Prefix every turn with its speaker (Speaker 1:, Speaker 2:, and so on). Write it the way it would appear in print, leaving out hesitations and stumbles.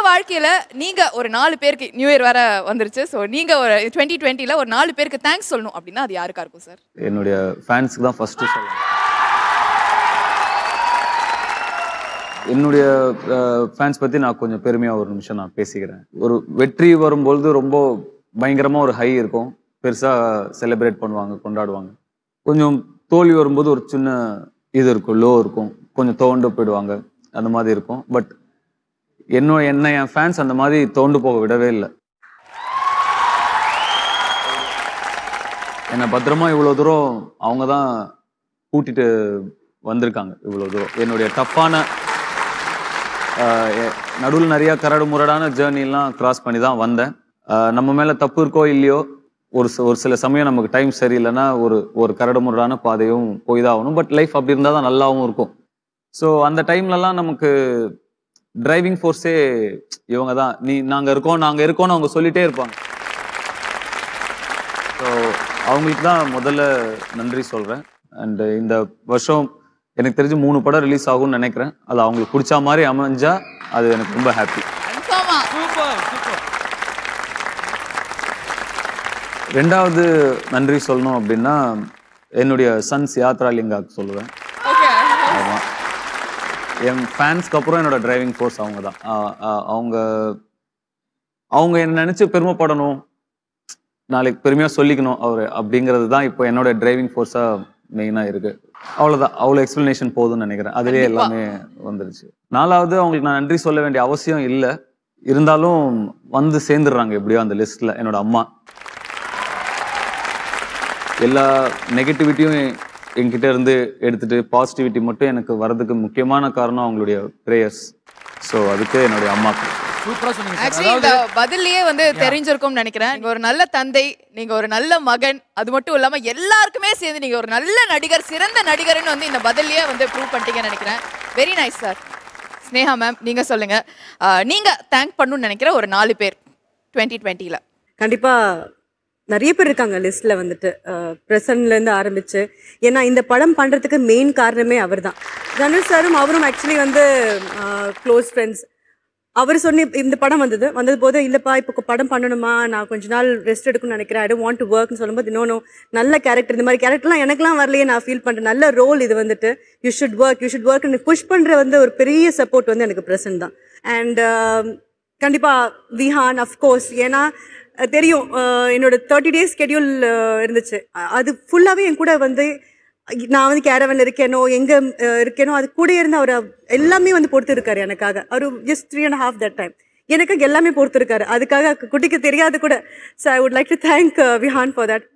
Speaker 1: வாழ்க்கையில நீங்க ஒரு 4 பேருக்கு நியூ இயர் வேற வந்துருச்சு. சோ நீங்க ஒரு 2020ல ஒரு 4 பேருக்கு தேங்க்ஸ் சொல்லணும் அப்படின்னா அது யாருக்கா இருக்கும் சார்?
Speaker 2: என்னுடைய ஃபேன்ஸ்க்கு தான் ஃபர்ஸ்ட் சொல்லணும். என்னுடைய ஃபேன்ஸ் பத்தி நான் கொஞ்சம் பெருமையா ஒரு நிமிஷம் நான் பேசிக்கிறேன். ஒரு வெற்றி வரும்பொழுது ரொம்ப பயங்கரமா ஒரு ஹை இருக்கும். பெருசா செலிப்ரேட் பண்ணுவாங்க, கொண்டாடுவாங்க. கொஞ்சம் தோல்வி வரும்போது ஒரு சின்ன இது இருக்கும், லோ இருக்கும், கொஞ்சம் தோண்டு போயிடுவாங்க, அந்த மாதிரி இருக்கும். பட் என் ஃபேன்ஸ் அந்த மாதிரி தோண்டு போக விடவே இல்லை. என்னை பத்திரமா இவ்வளோ தூரம் அவங்க தான் கூட்டிட்டு வந்திருக்காங்க. இவ்வளோ தூரம் என்னுடைய டஃப்பான நடுவில் நிறைய கரடு முரடான ஜேர்னிலாம் கிராஸ் பண்ணி தான் வந்தேன். நம்ம மேலே தப்பு இருக்கோ இல்லையோ, ஒரு சில சமயம் நமக்கு டைம் சரியில்லைன்னா ஒரு கரடு முரடான பாதையும் போய் தான் ஆகணும். பட் லைஃப் அப்படி இருந்தால் தான் நல்லாவும் இருக்கும். ஸோ அந்த டைம்லலாம் நமக்கு டிரைவிங் ஃபோர்ஸே இவங்க தான். நாங்கள் இருக்கோம்னு அவங்க சொல்லிட்டே இருப்பாங்க. ஸோ அவங்களுக்கு தான் முதல்ல நன்றி சொல்கிறேன். அண்ட் இந்த வருஷம் எனக்கு தெரிஞ்சு 3 படம் ரிலீஸ் ஆகும்னு நினைக்கிறேன். அது அவங்களுக்கு பிடிச்ச மாதிரி அமைஞ்சா அது எனக்கு ரொம்ப ஹாப்பி. ரெண்டாவது நன்றி சொல்லணும் அப்படின்னா என்னுடைய சன்ஸ் யாத்ராலிங்காக்கு சொல்லுவேன். ஆமாம், என் ஃபேன்ஸ்க்கு அப்புறம் என்னோட டிரைவிங் ஃபோர்ஸ் அவங்க தான். அவங்க என்ன நினைச்சு பெருமைப்படணும், நாளைக்கு பெருமையாக சொல்லிக்கணும் அவர் அப்படிங்கிறது தான் இப்போ என்னோட டிரைவிங் ஃபோர்ஸாக மெயினாக இருக்கு. அவ்வளோதான், அவ்வளோ எக்ஸ்பிளனேஷன் போதும்னு நினைக்கிறேன். அதுலேயே எல்லாமே வந்துருச்சு. 4வது அவங்களுக்கு நான் நன்றி சொல்ல வேண்டிய அவசியம் இல்லை, இருந்தாலும் வந்து சேர்ந்துடுறாங்க எப்படியோ அந்த லிஸ்ட்ல. என்னோட அம்மா எல்லா நெகட்டிவிட்டியும் என்கிட்ட இருந்து எடுத்துட்டு பாசிட்டிவிட்டி மட்டும் எனக்கு வர்றதுக்கு முக்கியமான காரணம் அவங்களுடைய ப்ரேயர்ஸ். ஸோ அதுக்கு என்னுடைய அம்மாக்கு.
Speaker 1: ஆக்சுவலி இந்த பதிலையே வந்து தெரிஞ்சிருக்கும்னு நினைக்கிறேன். நீங்க ஒரு நல்ல தந்தை, நீங்க ஒரு நல்ல மகன், அது மட்டும் இல்லாம எல்லாருக்குமே சேர்ந்து நீங்க ஒரு நல்ல நடிகர், சிறந்த நடிகர்னு வந்து இந்த பதிலையே வந்து ப்ரூவ் பண்ணிட்டீங்கன்னு நினைக்கிறேன். Very nice sir. Sneha ma'am, நீங்க சொல்லுங்க, நீங்க தேங்க் பண்ணணும்னு நினைக்கிற ஒரு 4 பேர் 2020ல.
Speaker 3: கண்டிப்பா நிறைய பேர் இருக்காங்க லிஸ்ட்ல வந்துட்டு, பிரசன்ட்ல இருந்து ஆரம்பிச்சு. ஏன்னா இந்த படம் பண்றதுக்கு மெயின் காரணமே அவர் தான். தனுஷ் சாரும் அவரும் ஆக்சுவலி வந்து க்ளோஸ் ஃப்ரெண்ட்ஸ். அவர் சொன்ன இந்த படம் வந்தது போது, இல்லைப்பா இப்போ படம் பண்ணணுமா, நான் கொஞ்ச நாள் ரெஸ்ட் எடுக்கணும்னு நினைக்கிறேன், ஐ டோன்ட் வாண்ட் டு ஒர்க்னு சொல்லும்போது, நோ நல்ல கேரக்டர், இந்த மாதிரி கேரக்டர்லாம் எனக்குலாம் வரலையே, நான் ஃபீல் பண்ணுறேன், நல்ல ரோல் இது வந்துட்டு, யூ ஷுட் ஒர்க்னு புஷ் பண்ணுற வந்து ஒரு பெரிய சப்போர்ட் வந்து எனக்கு ப்ரெசன்ட் தான். அண்ட் கண்டிப்பாக விஹான் அஃப்கோர்ஸ், ஏன்னா தெரியும் என்னோட 30 days ஸ்கெடியூல் இருந்துச்சு. அது ஃபுல்லாகவே என் கூட வந்து நான் வந்து கேரவன்ல இருக்கேனோ எங்கே இருக்கேனோ அது கூட இருந்து அவர் எல்லாமே வந்து பொறுத்திருக்காரு எனக்காக. அவர் ஜஸ்ட் 3.5 that time எனக்காக எல்லாமே பொறுத்திருக்காரு. அதுக்காக குட்டிக்கு தெரியாது கூட. So I would like to thank Vihaan for that.